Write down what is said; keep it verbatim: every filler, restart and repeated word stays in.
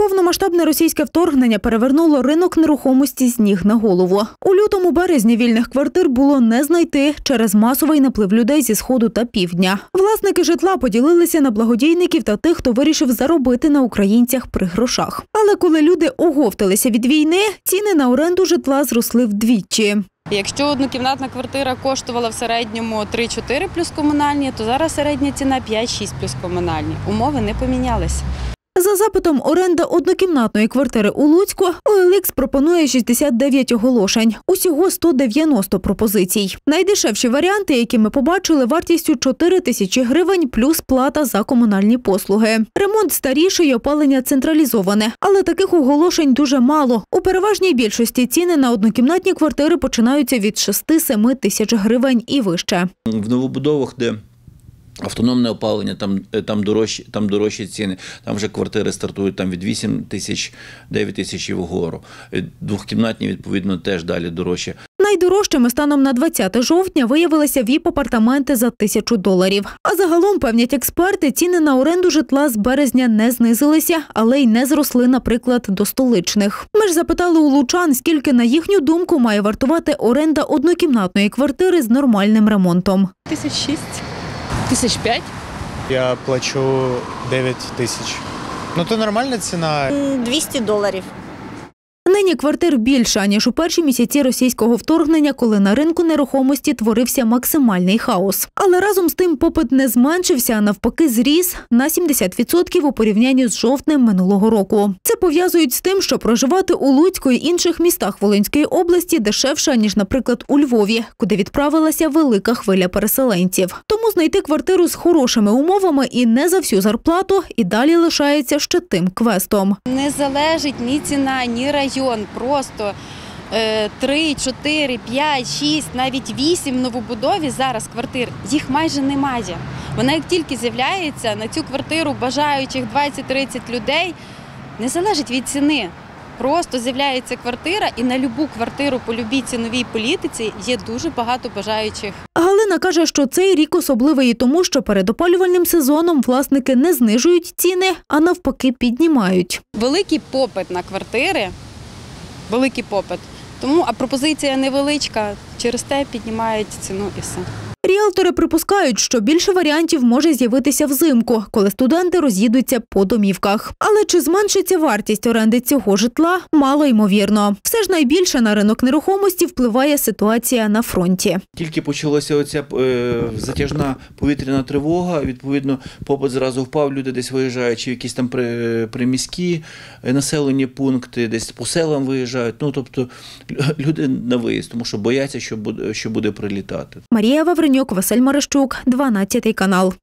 Повномасштабне російське вторгнення перевернуло ринок нерухомості з ніг на голову. У лютому-березні вільних квартир було не знайти через масовий наплив людей зі Сходу та Півдня. Власники житла поділилися на благодійників та тих, хто вирішив заробити на українцях при грошах. Але коли люди оговталися від війни, ціни на оренду житла зросли вдвічі. Якщо однокімнатна квартира коштувала в середньому три-чотири плюс комунальні, то зараз середня ціна п'ять-шість плюс комунальні. Умови не помінялись. За запитом оренда однокімнатної квартири у Луцьку о ел ікс пропонує шістдесят дев'ять оголошень. Усього сто дев'яносто пропозицій. Найдешевші варіанти, які ми побачили, вартістю чотири тисячі гривень плюс плата за комунальні послуги. Ремонт старіший і опалення централізоване. Але таких оголошень дуже мало. У переважній більшості ціни на однокімнатні квартири починаються від шести-семи тисяч гривень і вище. В новобудовах, де автономне опалення, там, там, дорожчі, там дорожчі ціни, там вже квартири стартують там, від вісім тисяч, дев'ять тисяч і вгору. Двохкімнатні, відповідно, теж далі дорожчі. Найдорожчими станом на двадцяте жовтня виявилися віп-апартаменти за тисячу доларів. А загалом, певнять експерти, ціни на оренду житла з березня не знизилися, але й не зросли, наприклад, до столичних. Ми ж запитали у лучан, скільки, на їхню думку, має вартувати оренда однокімнатної квартири з нормальним ремонтом. Тисяч шість. Тисяч п'ять? Я плачу дев'ять тисяч. Ну, то нормальна ціна. двісті доларів. Нині квартир більше, ніж у перші місяці російського вторгнення, коли на ринку нерухомості творився максимальний хаос. Але разом з тим попит не зменшився, а навпаки зріс на сімдесят відсотків у порівнянні з жовтнем минулого року. Це пов'язують з тим, що проживати у Луцьку і інших містах Волинської області дешевше, ніж, наприклад, у Львові, куди відправилася велика хвиля переселенців. Тому знайти квартиру з хорошими умовами і не за всю зарплату і далі лишається ще тим квестом. Не залежить ні ціна, ні район. Просто три, чотири, п'ять, шість, навіть вісім в новобудові зараз квартир, їх майже немає. Вона як тільки з'являється, на цю квартиру бажаючих двадцять-тридцять людей, не залежить від ціни. Просто з'являється квартира, і на любу квартиру по любій ціновій політиці є дуже багато бажаючих. Галина каже, що цей рік особливий і тому, що перед опалювальним сезоном власники не знижують ціни, а навпаки піднімають. Великий попит на квартири, великий попит. Тому, а пропозиція невеличка, через те піднімають ціну і все. Ріелтори припускають, що більше варіантів може з'явитися взимку, коли студенти роз'їдуться по домівках. Але чи зменшиться вартість оренди цього житла – мало ймовірно. Все ж найбільше на ринок нерухомості впливає ситуація на фронті. Тільки почалася оця е, затяжна повітряна тривога, відповідно, попит зразу впав, люди десь виїжджають, чи в якісь там при, приміські населені пункти, десь по селам виїжджають. Ну, тобто, люди на виїзд, тому що бояться, що буде, що буде прилітати. Марія Вавренюк, Василь Марищук, дванадцятий канал.